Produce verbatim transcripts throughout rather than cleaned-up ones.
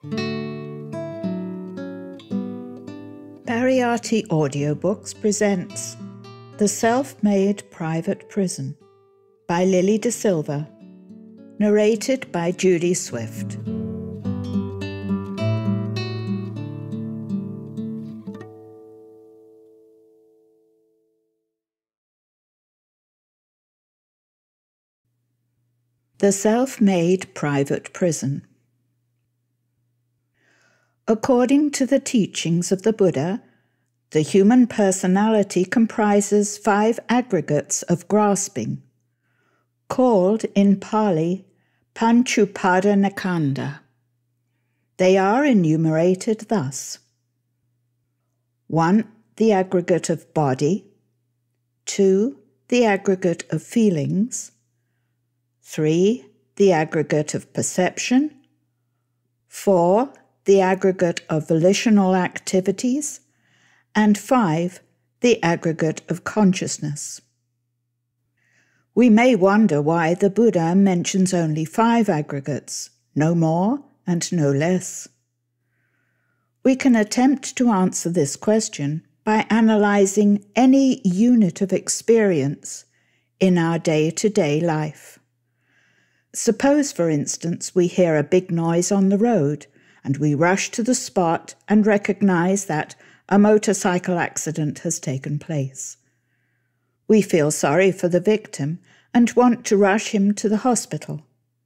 Pariyatti Audiobooks presents The Self-Made Private Prison by Lily de Silva, narrated by Judy Swift. The Self-Made Private Prison. According to the teachings of the Buddha, the human personality comprises five aggregates of grasping, called in Pāli Panchupada. They are enumerated thus: one. The aggregate of body. two. The aggregate of feelings. three. The aggregate of perception. four. The aggregate of volitional activities. And five. The aggregate of consciousness. We may wonder why the Buddha mentions only five aggregates, no more and no less. We can attempt to answer this question by analyzing any unit of experience in our day-to-day life. Suppose, for instance, we hear a big noise on the road, and we rush to the spot and recognize that a motorcycle accident has taken place. We feel sorry for the victim and want to rush him to the hospital.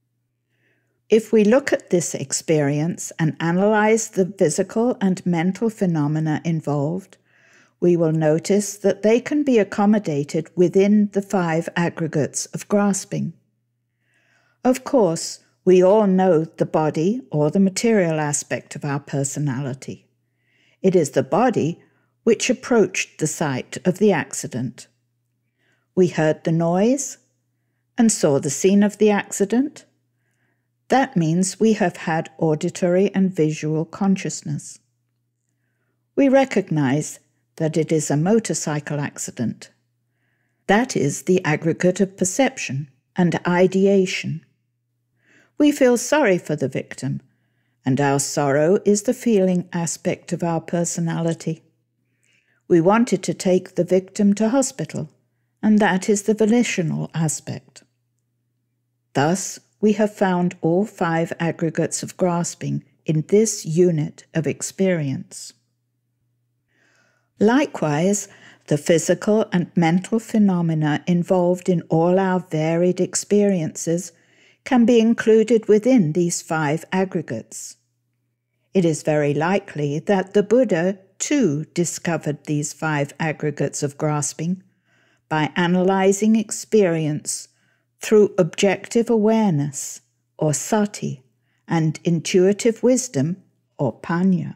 If we look at this experience and analyze the physical and mental phenomena involved, we will notice that they can be accommodated within the five aggregates of grasping. Of course, we all know the body or the material aspect of our personality. It is the body which approached the site of the accident. We heard the noise and saw the scene of the accident. That means we have had auditory and visual consciousness. We recognize that it is a motorcycle accident. That is the aggregate of perception and ideation. We feel sorry for the victim, and our sorrow is the feeling aspect of our personality. We wanted to take the victim to hospital, and that is the volitional aspect. Thus, we have found all five aggregates of grasping in this unit of experience. Likewise, the physical and mental phenomena involved in all our varied experiences can be included within these five aggregates. It is very likely that the Buddha too discovered these five aggregates of grasping by analyzing experience through objective awareness, or sati, and intuitive wisdom, or panya.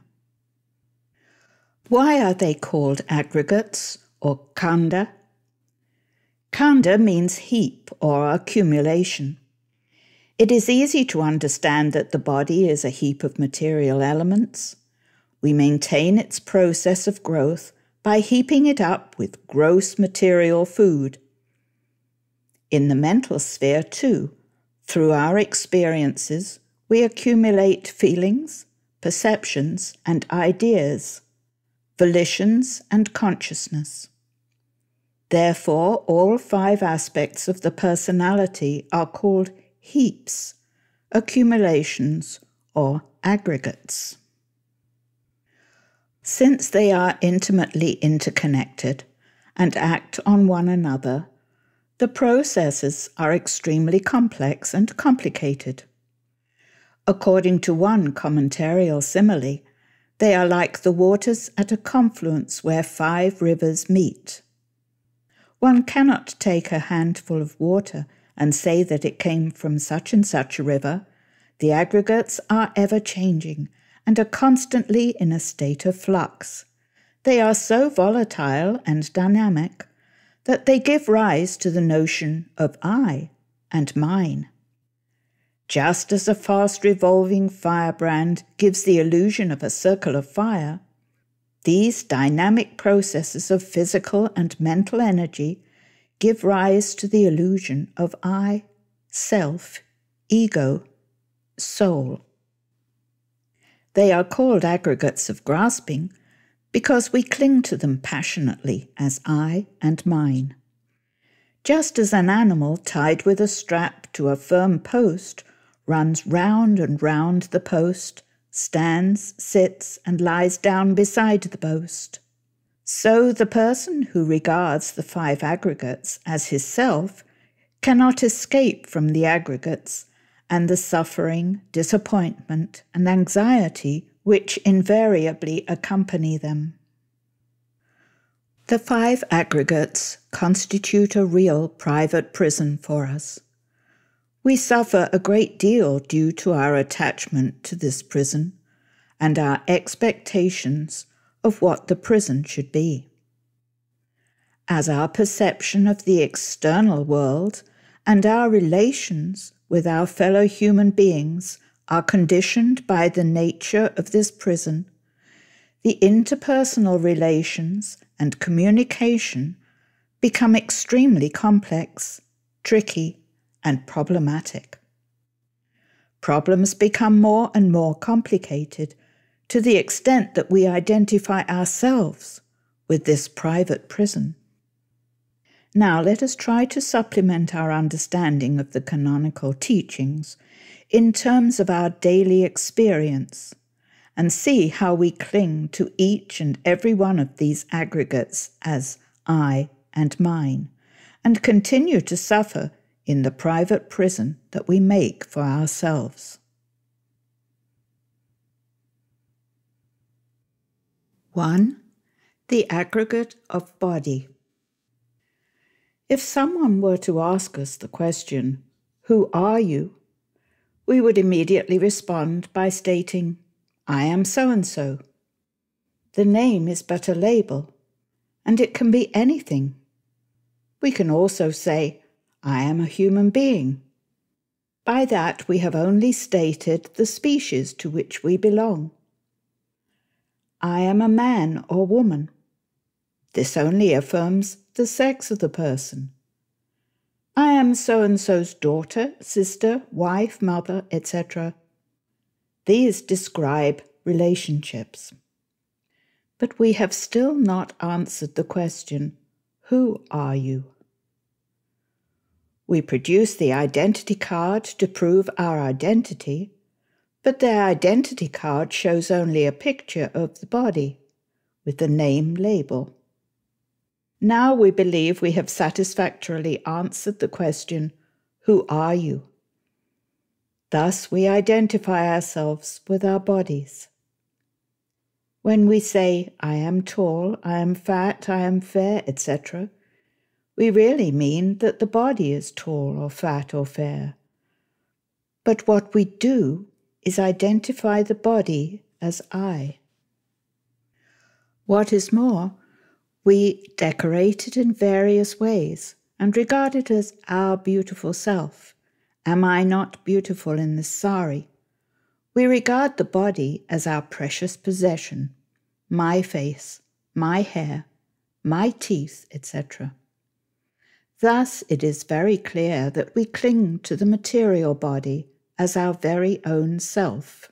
Why are they called aggregates, or khanda? Khanda means heap or accumulation. It is easy to understand that the body is a heap of material elements. We maintain its process of growth by heaping it up with gross material food. In the mental sphere, too, through our experiences, we accumulate feelings, perceptions, and ideas, volitions, and consciousness. Therefore, all five aspects of the personality are called heaps, accumulations, or aggregates. Since they are intimately interconnected and act on one another, the processes are extremely complex and complicated. According to one commentarial simile, they are like the waters at a confluence where five rivers meet. One cannot take a handful of water and say that it came from such and such a river. The aggregates are ever-changing and are constantly in a state of flux. They are so volatile and dynamic that they give rise to the notion of I and mine. Just as a fast-revolving firebrand gives the illusion of a circle of fire, these dynamic processes of physical and mental energy give rise to the illusion of I, self, ego, soul. They are called aggregates of grasping because we cling to them passionately as I and mine. Just as an animal tied with a strap to a firm post runs round and round the post, stands, sits, and lies down beside the post, so the person who regards the five aggregates as his self cannot escape from the aggregates and the suffering, disappointment, and anxiety which invariably accompany them. The five aggregates constitute a real private prison for us. We suffer a great deal due to our attachment to this prison and our expectations of what the prison should be. As our perception of the external world and our relations with our fellow human beings are conditioned by the nature of this prison, the interpersonal relations and communication become extremely complex, tricky, and problematic. Problems become more and more complicated to the extent that we identify ourselves with this private prison. Now let us try to supplement our understanding of the canonical teachings in terms of our daily experience and see how we cling to each and every one of these aggregates as I and mine, and continue to suffer in the private prison that we make for ourselves. One, the aggregate of body. If someone were to ask us the question, "Who are you?" we would immediately respond by stating, "I am so-and-so." The name is but a label, and it can be anything. We can also say, "I am a human being." By that we have only stated the species to which we belong. "I am a man or woman." This only affirms the sex of the person. "I am so-and-so's daughter, sister, wife, mother, et cetera" These describe relationships. But we have still not answered the question, "Who are you?" We produce the identity card to prove our identity, but the identity card shows only a picture of the body with the name label. Now we believe we have satisfactorily answered the question, "Who are you?" Thus we identify ourselves with our bodies. When we say, "I am tall, I am fat, I am fair," et cetera, we really mean that the body is tall or fat or fair. But what we do is identify the body as I. What is more, we decorate it in various ways and regard it as our beautiful self. Am I not beautiful in this sari? We regard the body as our precious possession, my face, my hair, my teeth, et cetera. Thus it is very clear that we cling to the material body as our very own self.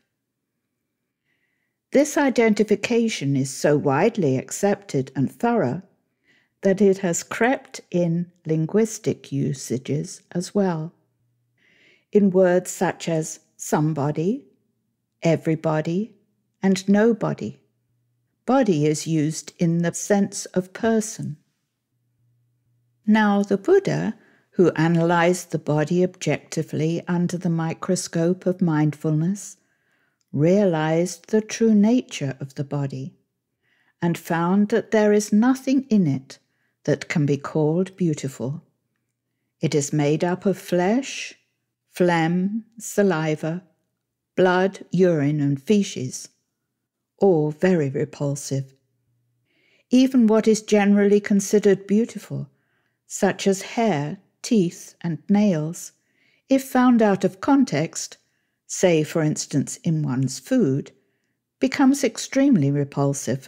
This identification is so widely accepted and thorough that it has crept in linguistic usages as well. In words such as somebody, everybody, and nobody, body is used in the sense of person. Now the Buddha, who analyzed the body objectively under the microscope of mindfulness, realized the true nature of the body and found that there is nothing in it that can be called beautiful. It is made up of flesh, phlegm, saliva, blood, urine, and feces, all very repulsive. Even what is generally considered beautiful, such as hair, teeth, and nails, if found out of context, say for instance in one's food, becomes extremely repulsive.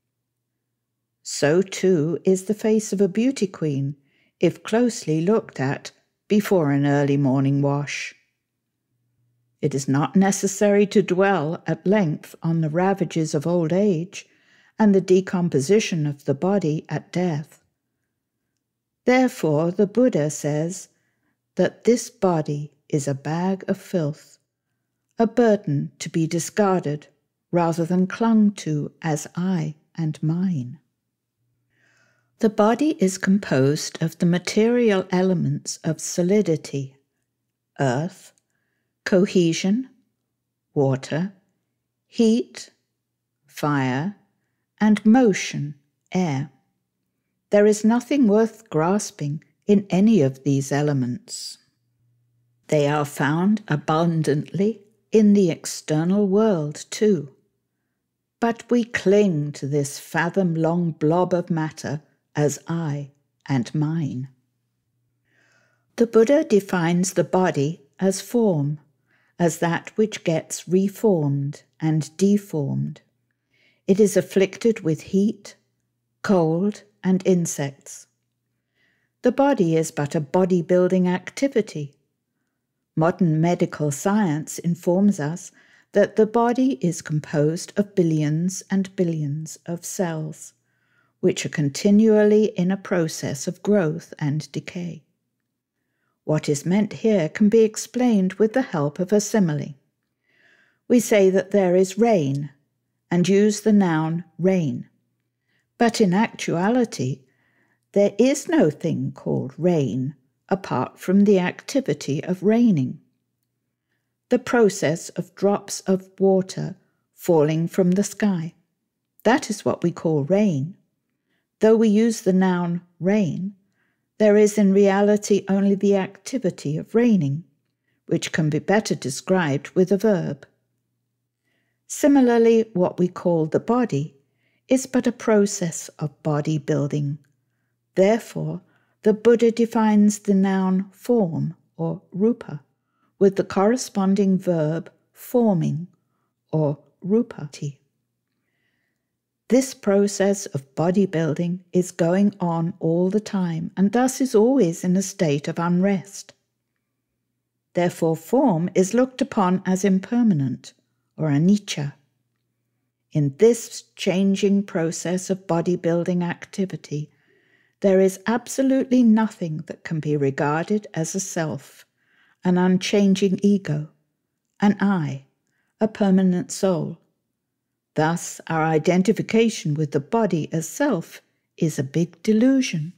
So too is the face of a beauty queen, if closely looked at before an early morning wash. It is not necessary to dwell at length on the ravages of old age and the decomposition of the body at death. Therefore, the Buddha says that this body is a bag of filth, a burden to be discarded rather than clung to as I and mine. The body is composed of the material elements of solidity, earth, cohesion, water, heat, fire, and motion, air. There is nothing worth grasping in any of these elements. They are found abundantly in the external world too. But we cling to this fathom-long blob of matter as I and mine. The Buddha defines the body as form, as that which gets reformed and deformed. It is afflicted with heat, cold, and insects. The body is but a body-building activity. Modern medical science informs us that the body is composed of billions and billions of cells, which are continually in a process of growth and decay. What is meant here can be explained with the help of a simile. We say that there is rain, and use the noun rain. But in actuality, there is no thing called rain apart from the activity of raining. The process of drops of water falling from the sky. That is what we call rain. Though we use the noun rain, there is in reality only the activity of raining, which can be better described with a verb. Similarly, what we call the body is but a process of body building. Therefore, the Buddha defines the noun form, or rupa, with the corresponding verb forming, or rupati. This process of body building is going on all the time, and thus is always in a state of unrest. Therefore, form is looked upon as impermanent, or anicca. In this changing process of body-building activity, there is absolutely nothing that can be regarded as a self, an unchanging ego, an I, a permanent soul. Thus, our identification with the body as self is a big delusion.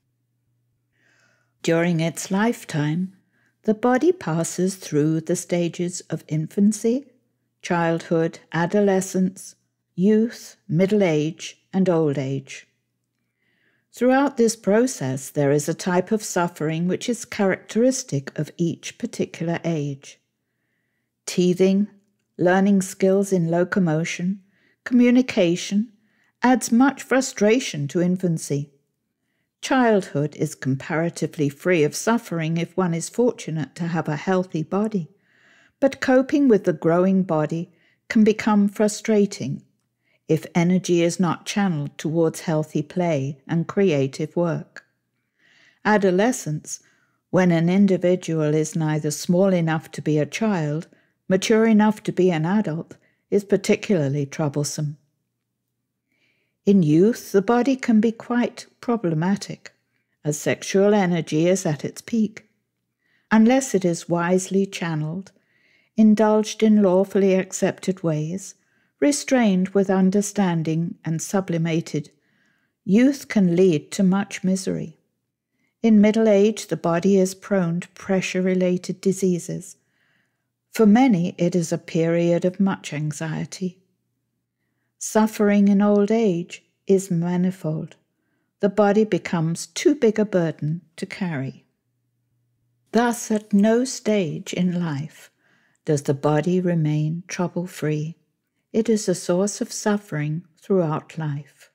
During its lifetime, the body passes through the stages of infancy, childhood, adolescence, youth, middle age, and old age. Throughout this process, there is a type of suffering which is characteristic of each particular age. Teething, learning skills in locomotion, communication, adds much frustration to infancy. Childhood is comparatively free of suffering if one is fortunate to have a healthy body, but coping with the growing body can become frustrating if energy is not channeled towards healthy play and creative work. Adolescence, when an individual is neither small enough to be a child, mature enough to be an adult, is particularly troublesome. In youth, the body can be quite problematic, as sexual energy is at its peak. Unless it is wisely channeled, indulged in lawfully accepted ways, restrained with understanding and sublimated, youth can lead to much misery. In middle age, the body is prone to pressure-related diseases. For many, it is a period of much anxiety. Suffering in old age is manifold. The body becomes too big a burden to carry. Thus, at no stage in life does the body remain trouble-free. It is a source of suffering throughout life.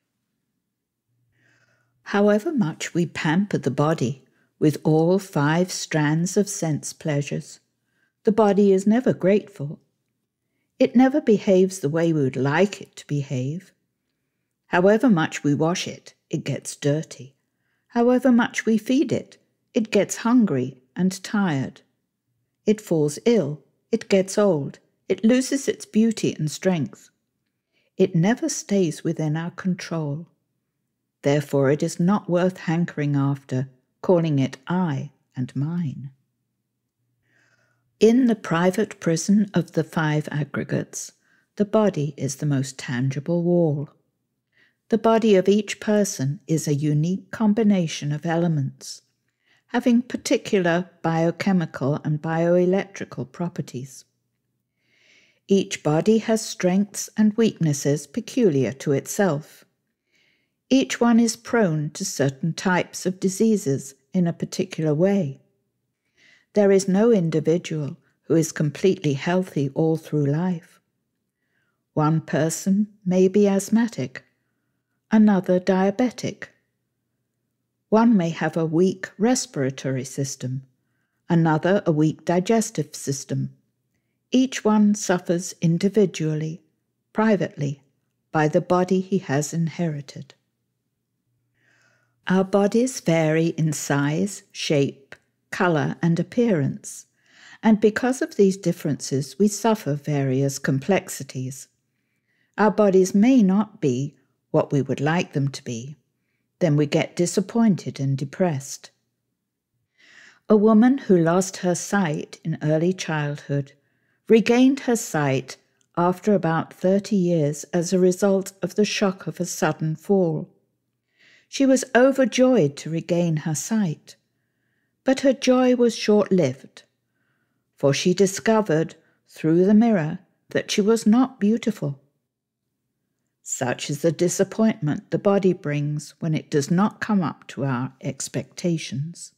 However much we pamper the body with all five strands of sense pleasures, the body is never grateful. It never behaves the way we would like it to behave. However much we wash it, it gets dirty. However much we feed it, it gets hungry and tired. It falls ill it gets old, it loses its beauty and strength. It never stays within our control. Therefore, it is not worth hankering after, calling it I and mine. In the private prison of the five aggregates, the body is the most tangible wall. The body of each person is a unique combination of elements, having particular biochemical and bioelectrical properties. Each body has strengths and weaknesses peculiar to itself. Each one is prone to certain types of diseases in a particular way. There is no individual who is completely healthy all through life. One person may be asthmatic, another diabetic. One may have a weak respiratory system, another a weak digestive system. Each one suffers individually, privately, by the body he has inherited. Our bodies vary in size, shape, colour, and appearance, and because of these differences we suffer various complexities. Our bodies may not be what we would like them to be. Then we get disappointed and depressed. A woman who lost her sight in early childhood regained her sight after about thirty years as a result of the shock of a sudden fall. She was overjoyed to regain her sight, but her joy was short-lived, for she discovered through the mirror that she was not beautiful. Such is the disappointment the body brings when it does not come up to our expectations.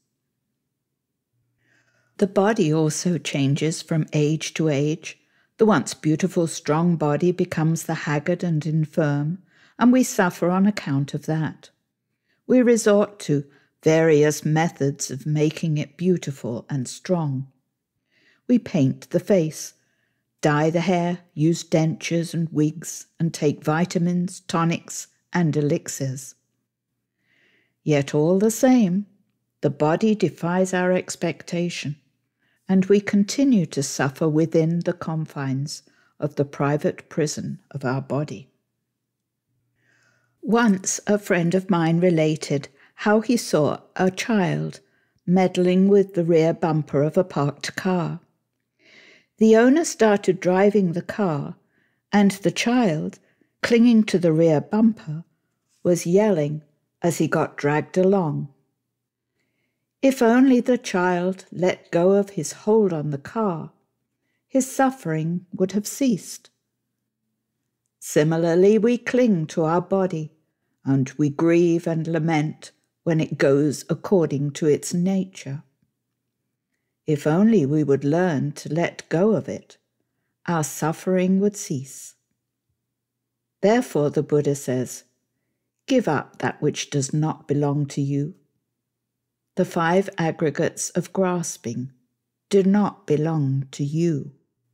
The body also changes from age to age. The once beautiful, strong body becomes the haggard and infirm, and we suffer on account of that. We resort to various methods of making it beautiful and strong. We paint the face, dye the hair, use dentures and wigs, and take vitamins, tonics, and elixirs. Yet all the same, the body defies our expectation, and we continue to suffer within the confines of the private prison of our body. Once a friend of mine related how he saw a child meddling with the rear bumper of a parked car. The owner started driving the car, and the child, clinging to the rear bumper, was yelling as he got dragged along. If only the child let go of his hold on the car, his suffering would have ceased. Similarly, we cling to our body, and we grieve and lament when it goes according to its nature. If only we would learn to let go of it, our suffering would cease. Therefore, the Buddha says, give up that which does not belong to you. The five aggregates of grasping do not belong to you.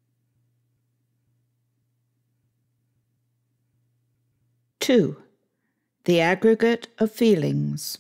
Two, the aggregate of feelings.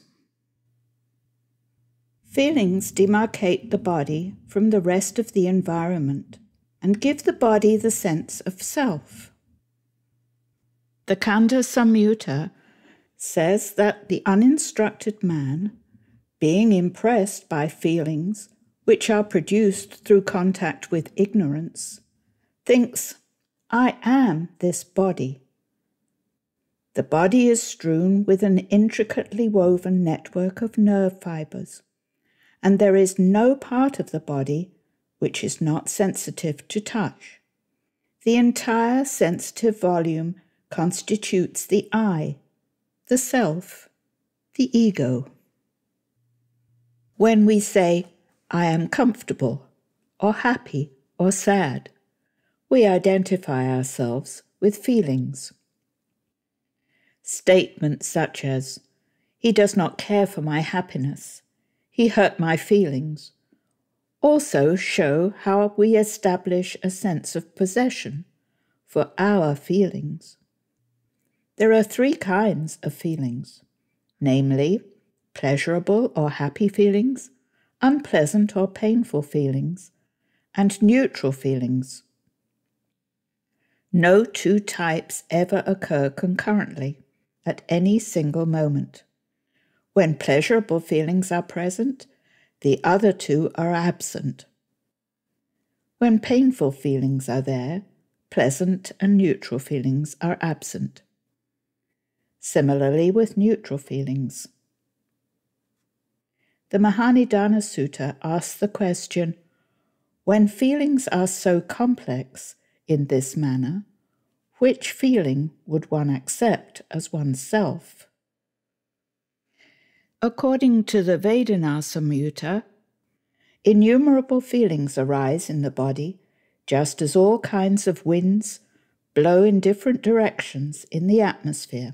Feelings demarcate the body from the rest of the environment and give the body the sense of self. The Kanda Samyutta says that the uninstructed man, being impressed by feelings which are produced through contact with ignorance, thinks, I am this body. The body is strewn with an intricately woven network of nerve fibers, and there is no part of the body which is not sensitive to touch. The entire sensitive volume constitutes the I, the self, the ego. When we say, I am comfortable, or happy, or sad, we identify ourselves with feelings. Statements such as, he does not care for my happiness, he hurt my feelings, also show how we establish a sense of possession for our feelings. There are three kinds of feelings, namely, pleasurable or happy feelings, unpleasant or painful feelings, and neutral feelings. No two types ever occur concurrently at any single moment. When pleasurable feelings are present, the other two are absent. When painful feelings are there, pleasant and neutral feelings are absent. Similarly with neutral feelings. The Mahanidana Sutta asks the question, when feelings are so complex in this manner, which feeling would one accept as oneself? According to the Vedana Samyutta, innumerable feelings arise in the body, just as all kinds of winds blow in different directions in the atmosphere.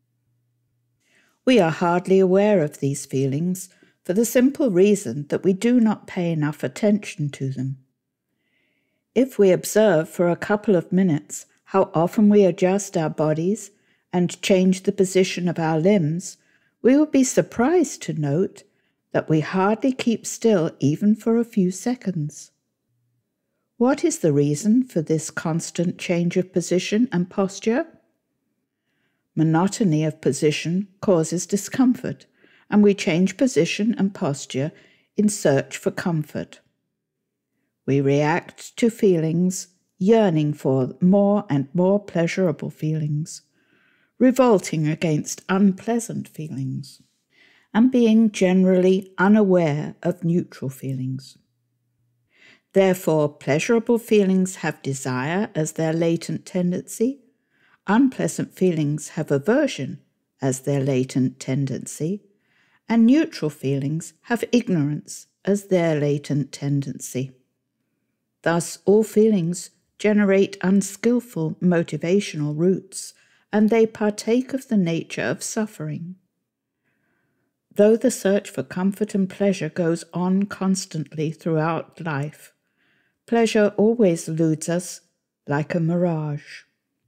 We are hardly aware of these feelings for the simple reason that we do not pay enough attention to them. If we observe for a couple of minutes how often we adjust our bodies and change the position of our limbs, we will be surprised to note that we hardly keep still even for a few seconds. What is the reason for this constant change of position and posture? Monotony of position causes discomfort, and we change position and posture in search for comfort. We react to feelings, yearning for more and more pleasurable feelings, revolting against unpleasant feelings, and being generally unaware of neutral feelings. Therefore, pleasurable feelings have desire as their latent tendency, unpleasant feelings have aversion as their latent tendency, and neutral feelings have ignorance as their latent tendency. Thus, all feelings generate unskillful motivational roots, and they partake of the nature of suffering. Though the search for comfort and pleasure goes on constantly throughout life, pleasure always eludes us like a mirage.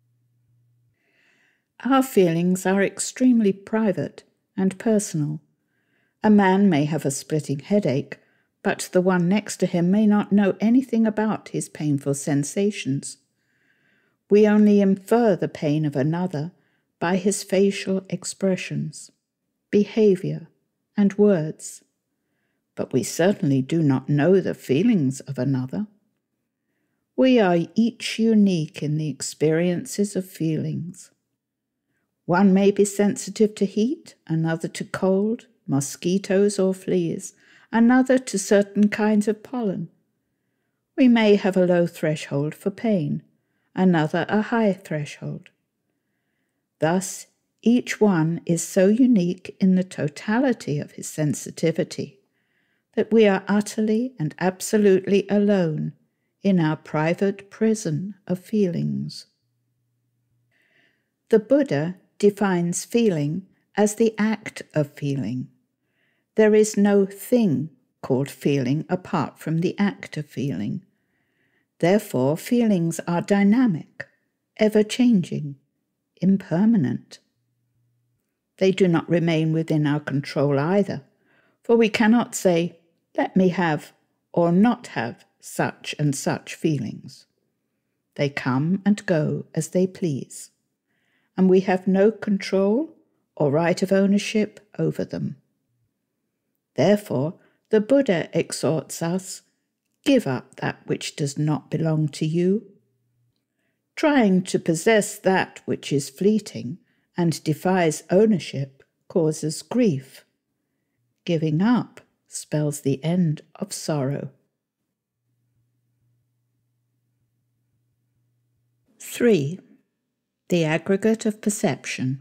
Our feelings are extremely private and personal. A man may have a splitting headache, but the one next to him may not know anything about his painful sensations. We only infer the pain of another by his facial expressions, behavior, and words, but we certainly do not know the feelings of another. We are each unique in the experiences of feelings. One may be sensitive to heat, another to cold, mosquitoes or fleas, another to certain kinds of pollen. We may have a low threshold for pain, another a high threshold. Thus, each one is so unique in the totality of his sensitivity that we are utterly and absolutely alone in our private prison of feelings. The Buddha defines feeling as the act of feeling. There is no thing called feeling apart from the act of feeling. Therefore, feelings are dynamic, ever-changing, impermanent. They do not remain within our control either, for we cannot say, let me have or not have such and such feelings. They come and go as they please, and we have no control or right of ownership over them. Therefore, the Buddha exhorts us, give up that which does not belong to you. Trying to possess that which is fleeting and defies ownership causes grief. Giving up spells the end of sorrow. three. The Aggregate of Perception.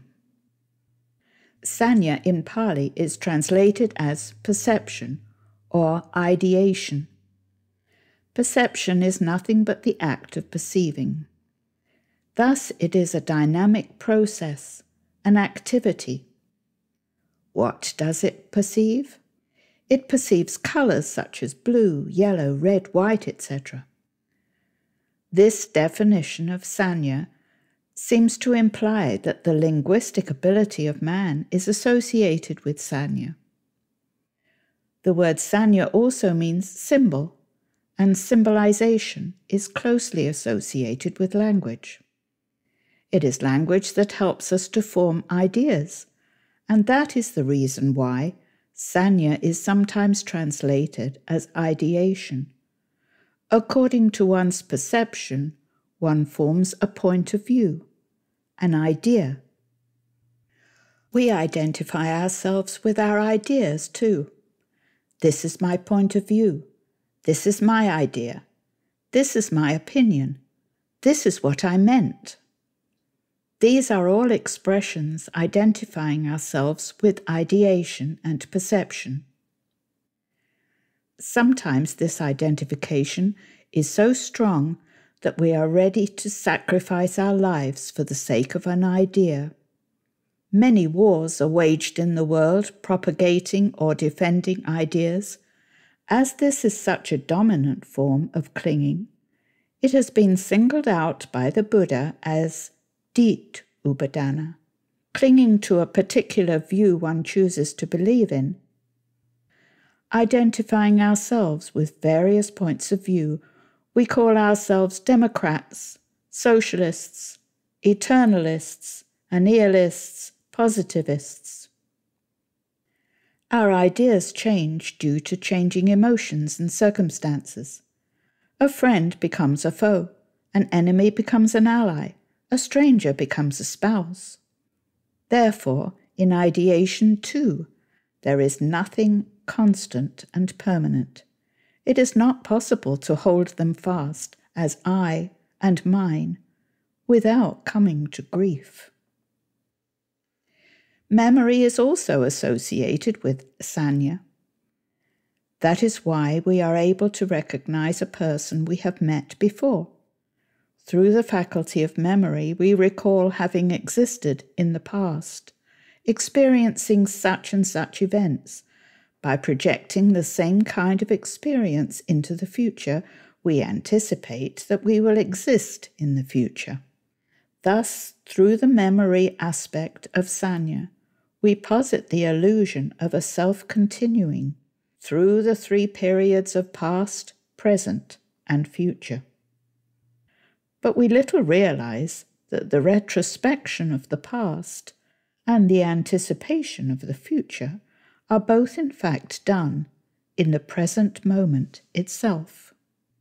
Sanya in Pāli is translated as perception or ideation. Perception is nothing but the act of perceiving. Thus it is a dynamic process, an activity. What does it perceive? It perceives colours such as blue, yellow, red, white, et cetera. This definition of Sanya seems to imply that the linguistic ability of man is associated with Sanya. The word Sanya also means symbol, and symbolization is closely associated with language. It is language that helps us to form ideas, and that is the reason why sanya is sometimes translated as ideation. According to one's perception, one forms a point of view, an idea. We identify ourselves with our ideas too. This is my point of view. This is my idea. This is my opinion. This is what I meant. These are all expressions identifying ourselves with ideation and perception. Sometimes this identification is so strong that we are ready to sacrifice our lives for the sake of an idea. Many wars are waged in the world propagating or defending ideas. As this is such a dominant form of clinging, it has been singled out by the Buddha as dit upadana, clinging to a particular view one chooses to believe in. Identifying ourselves with various points of view, we call ourselves Democrats, Socialists, Eternalists, Nihilists, Positivists. Our ideas change due to changing emotions and circumstances. A friend becomes a foe, an enemy becomes an ally, a stranger becomes a spouse. Therefore, in ideation too, there is nothing constant and permanent. It is not possible to hold them fast as I and mine without coming to grief. Memory is also associated with sanya. That is why we are able to recognize a person we have met before. Through the faculty of memory, we recall having existed in the past, experiencing such and such events. By projecting the same kind of experience into the future, we anticipate that we will exist in the future. Thus, through the memory aspect of sanya, we posit the illusion of a self-continuing through the three periods of past, present, and future. But we little realize that the retrospection of the past and the anticipation of the future are both in fact done in the present moment itself.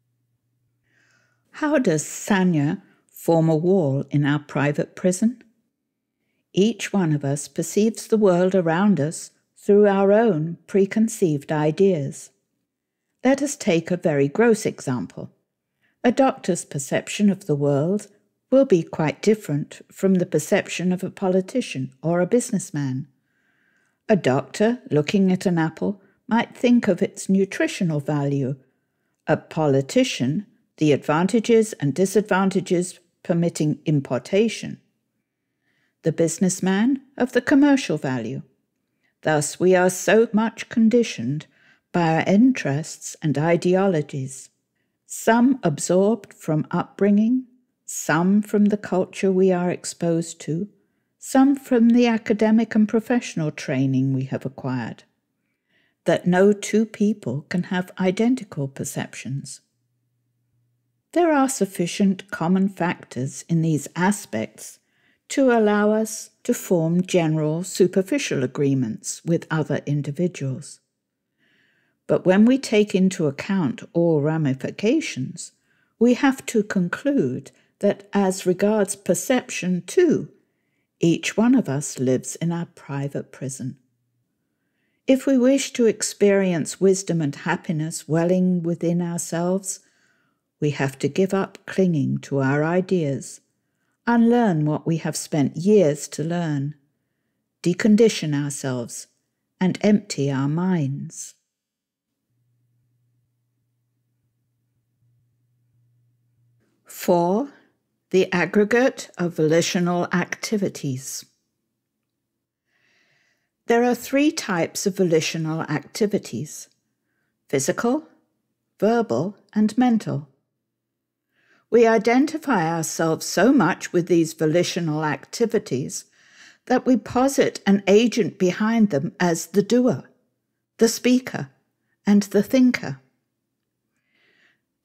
How does sanya form a wall in our private prison? Each one of us perceives the world around us through our own preconceived ideas. Let us take a very gross example. A doctor's perception of the world will be quite different from the perception of a politician or a businessman. A doctor, looking at an apple, might think of its nutritional value. A politician, the advantages and disadvantages permitting importation. The businessman, of the commercial value. Thus, we are so much conditioned by our interests and ideologies, some absorbed from upbringing, some from the culture we are exposed to, some from the academic and professional training we have acquired, that no two people can have identical perceptions. There are sufficient common factors in these aspects to allow us to form general superficial agreements with other individuals. But when we take into account all ramifications, we have to conclude that as regards perception too, each one of us lives in our private prison. If we wish to experience wisdom and happiness welling within ourselves, we have to give up clinging to our ideas, unlearn what we have spent years to learn, decondition ourselves, and empty our minds. Four, the aggregate of volitional activities. There are three types of volitional activities: physical, verbal, and mental. We identify ourselves so much with these volitional activities that we posit an agent behind them as the doer, the speaker, and the thinker.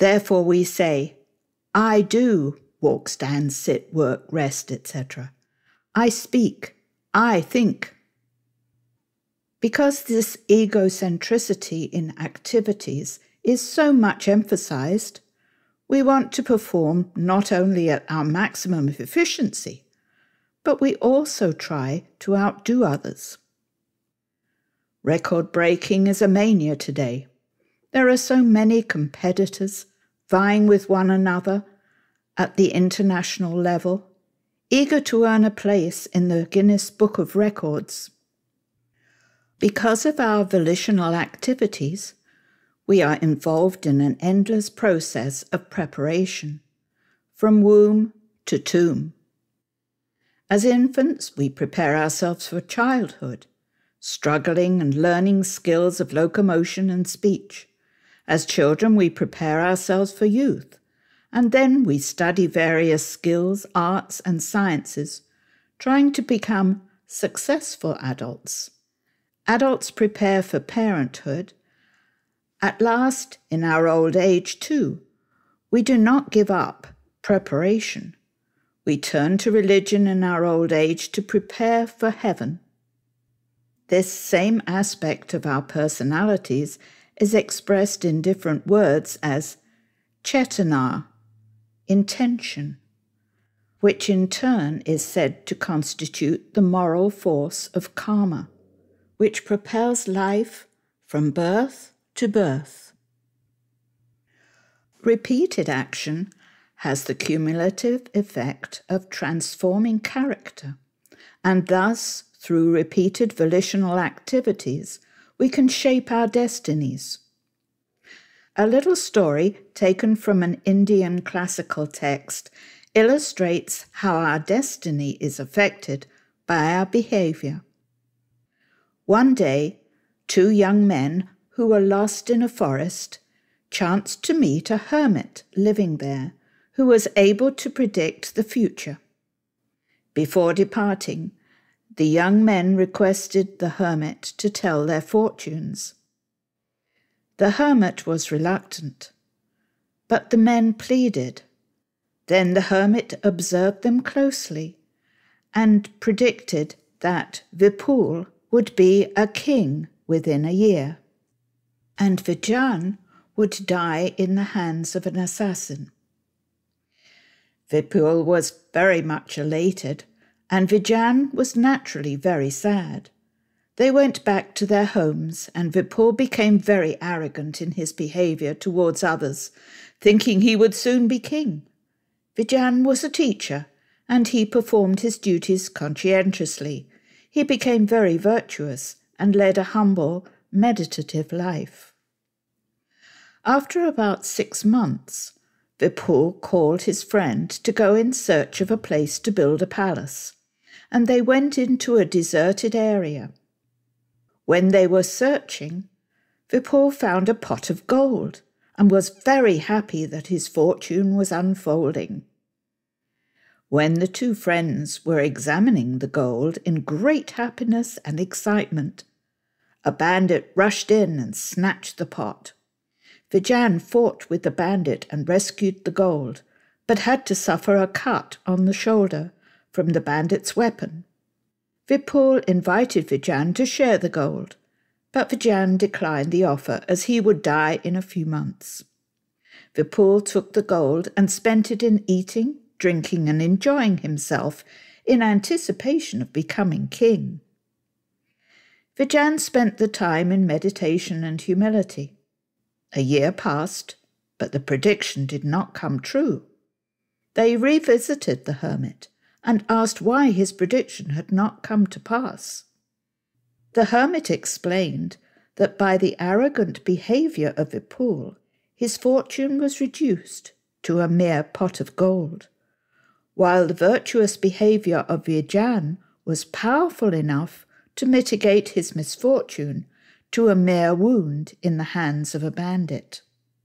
Therefore we say, I do walk, stand, sit, work, rest, et cetera. I speak, I think. Because this egocentricity in activities is so much emphasized, we want to perform not only at our maximum of efficiency, but we also try to outdo others. Record breaking is a mania today. There are so many competitors vying with one another at the international level, eager to earn a place in the Guinness Book of Records. Because of our volitional activities, we are involved in an endless process of preparation, from womb to tomb. As infants, we prepare ourselves for childhood, struggling and learning skills of locomotion and speech. As children, we prepare ourselves for youth, and then we study various skills, arts, and sciences, trying to become successful adults. Adults prepare for parenthood. At last, in our old age too, we do not give up preparation. We turn to religion in our old age to prepare for heaven. This same aspect of our personalities is expressed in different words as cetana, intention, which in turn is said to constitute the moral force of karma, which propels life from birth to birth. Repeated action has the cumulative effect of transforming character, and thus, through repeated volitional activities, we can shape our destinies. A little story taken from an Indian classical text illustrates how our destiny is affected by our behavior. One day, two young men who were lost in a forest chanced to meet a hermit living there who was able to predict the future. Before departing, the young men requested the hermit to tell their fortunes. The hermit was reluctant, but the men pleaded. Then the hermit observed them closely and predicted that Vipul would be a king within a year, and Vijan would die in the hands of an assassin. Vipul was very much elated, and Vijan was naturally very sad. They went back to their homes, and Vipul became very arrogant in his behavior towards others, thinking he would soon be king. Vijan was a teacher, and he performed his duties conscientiously. He became very virtuous and led a humble, meditative life. After about six months, Vipul called his friend to go in search of a place to build a palace, and they went into a deserted area. When they were searching, Vipul found a pot of gold and was very happy that his fortune was unfolding. When the two friends were examining the gold in great happiness and excitement, a bandit rushed in and snatched the pot. Vijan fought with the bandit and rescued the gold, but had to suffer a cut on the shoulder from the bandit's weapon. Vipul invited Vijan to share the gold, but Vijan declined the offer as he would die in a few months. Vipul took the gold and spent it in eating, drinking, and enjoying himself in anticipation of becoming king. Vijan spent the time in meditation and humility. A year passed, but the prediction did not come true. They revisited the hermit and asked why his prediction had not come to pass. The hermit explained that by the arrogant behavior of Vipul, his fortune was reduced to a mere pot of gold, while the virtuous behavior of Vijan was powerful enough to mitigate his misfortune to a mere wound in the hands of a bandit.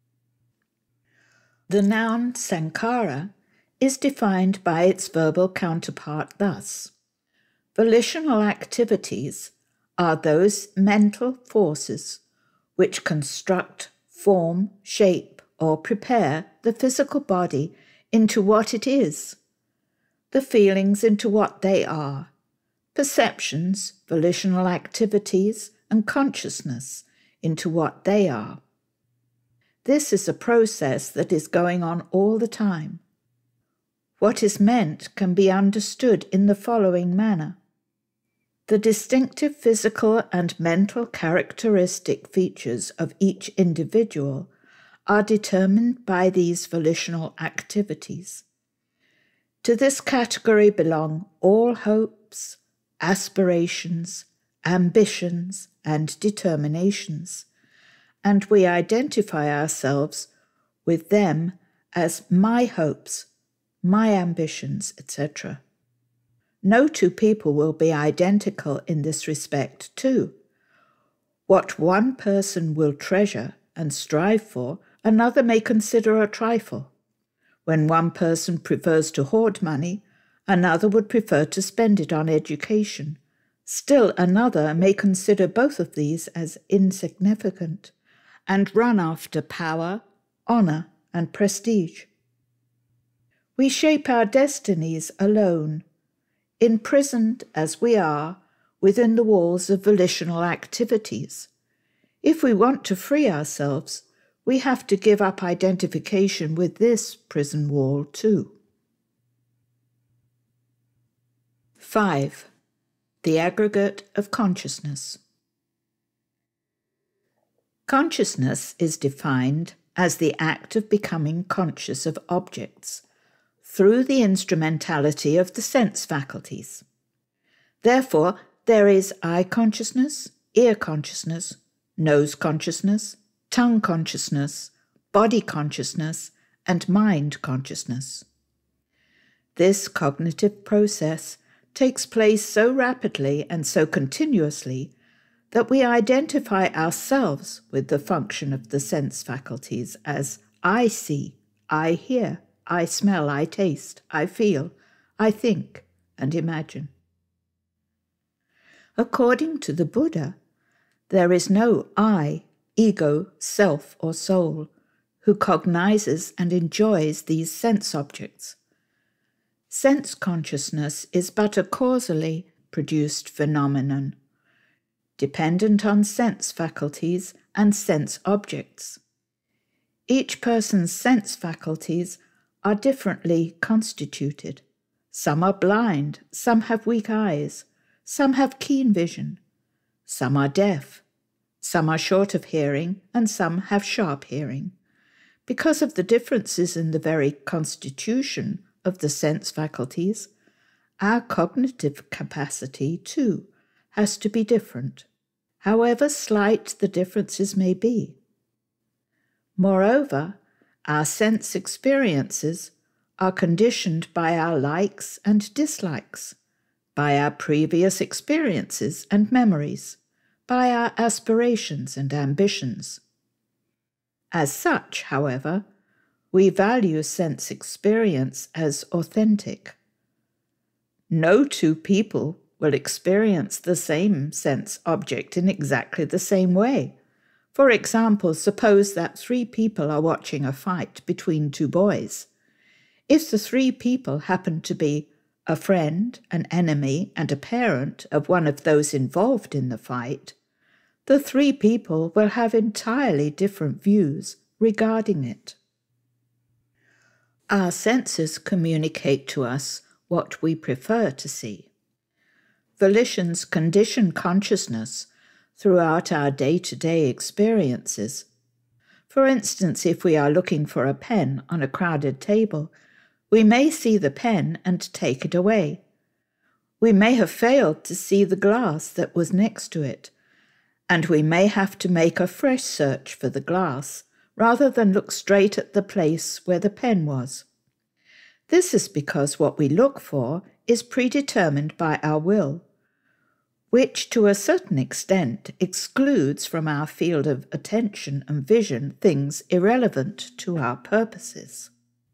The noun sankhara is defined by its verbal counterpart thus: volitional activities are those mental forces which construct, form, shape, or prepare the physical body into what it is, the feelings into what they are, perceptions, volitional activities, and consciousness into what they are. This is a process that is going on all the time. What is meant can be understood in the following manner. The distinctive physical and mental characteristic features of each individual are determined by these volitional activities. To this category belong all hopes, aspirations, ambitions, and determinations, and we identify ourselves with them as my hopes, my ambitions, et cetera. No two people will be identical in this respect too. What one person will treasure and strive for, another may consider a trifle. When one person prefers to hoard money, another would prefer to spend it on education. Still another may consider both of these as insignificant and run after power, honor, and prestige. We shape our destinies alone, imprisoned as we are within the walls of volitional activities. If we want to free ourselves, we have to give up identification with this prison wall too. Five. The Aggregate of Consciousness. Consciousness is defined as the act of becoming conscious of objects through the instrumentality of the sense faculties. Therefore, there is eye consciousness, ear consciousness, nose consciousness, tongue consciousness, body consciousness, and mind consciousness. This cognitive process takes place so rapidly and so continuously that we identify ourselves with the function of the sense faculties as I see, I hear, I smell, I taste, I feel, I think, and imagine. According to the Buddha, there is no I, ego, self, or soul who cognizes and enjoys these sense objects. Sense consciousness is but a causally produced phenomenon, dependent on sense faculties and sense objects. Each person's sense faculties are differently constituted. Some are blind, some have weak eyes, some have keen vision, some are deaf, some are short of hearing, and some have sharp hearing. Because of the differences in the very constitution of the sense faculties, our cognitive capacity, too, has to be different, however slight the differences may be. Moreover, our sense experiences are conditioned by our likes and dislikes, by our previous experiences and memories, by our aspirations and ambitions. As such, however, we value sense experience as authentic. No two people will experience the same sense object in exactly the same way. For example, suppose that three people are watching a fight between two boys. If the three people happen to be a friend, an enemy, and a parent of one of those involved in the fight, the three people will have entirely different views regarding it. Our senses communicate to us what we prefer to see. Volitions condition consciousness throughout our day-to-day experiences. For instance, if we are looking for a pen on a crowded table, we may see the pen and take it away. We may have failed to see the glass that was next to it, and we may have to make a fresh search for the glass rather than look straight at the place where the pen was. This is because what we look for is predetermined by our will, which to a certain extent excludes from our field of attention and vision things irrelevant to our purposes.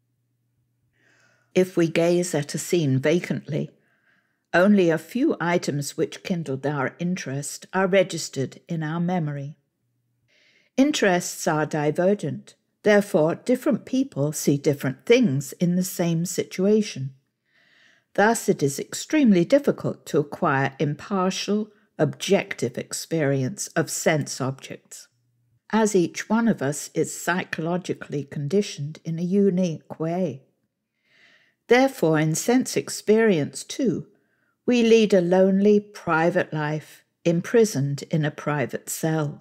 If we gaze at a scene vacantly, only a few items which kindled our interest are registered in our memory. Interests are divergent. Therefore, different people see different things in the same situation. Thus, it is extremely difficult to acquire impartial, objective experience of sense objects, as each one of us is psychologically conditioned in a unique way. Therefore, in sense experience too, we lead a lonely, private life, imprisoned in a private cell.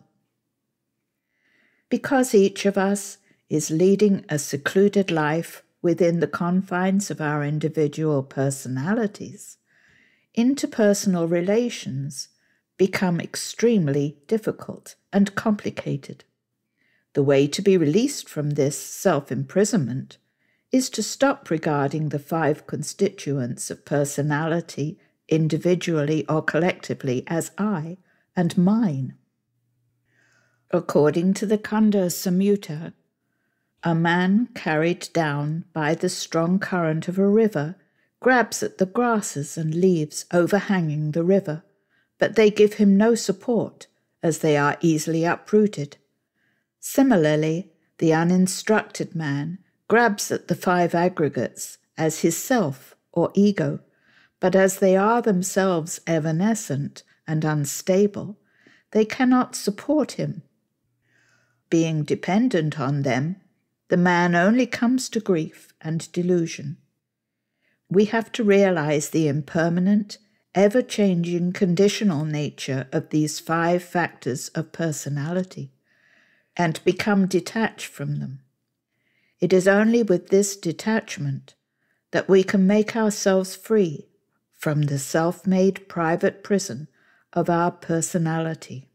Because each of us is leading a secluded life within the confines of our individual personalities, interpersonal relations become extremely difficult and complicated. The way to be released from this self-imprisonment is to stop regarding the five constituents of personality individually or collectively as I and mine. According to the Kanda Samyutta, a man carried down by the strong current of a river grabs at the grasses and leaves overhanging the river, but they give him no support as they are easily uprooted. Similarly, the uninstructed man grabs at the five aggregates as his self or ego, but as they are themselves evanescent and unstable, they cannot support him. Being dependent on them, the man only comes to grief and delusion. We have to realize the impermanent, ever-changing conditional nature of these five factors of personality and become detached from them. It is only with this detachment that we can make ourselves free from the self-made private prison of our personality.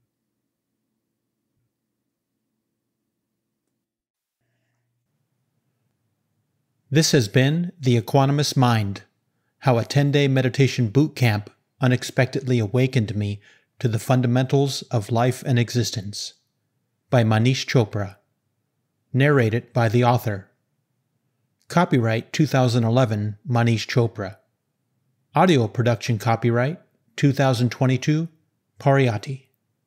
This has been The Equanimous Mind, How a ten-Day Meditation Boot Camp Unexpectedly Awakened Me to the Fundamentals of Life and Existence, by Manish Chopra. Narrated by the author. Copyright two thousand eleven, Manish Chopra. Audio production copyright two thousand twenty-two, Pariyatti.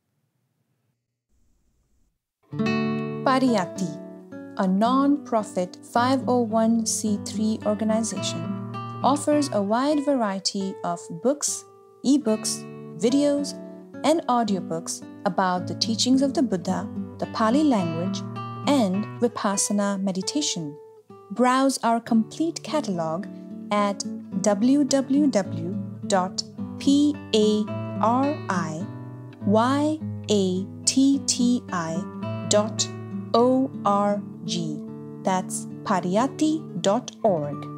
Pariyatti, a non-profit five oh one c three organization, offers a wide variety of books, eBooks, videos, and audiobooks about the teachings of the Buddha, the Pāli language, and Vipassana meditation. Browse our complete catalog at w w w dot pariyatti dot org. That's pariyatti dot org.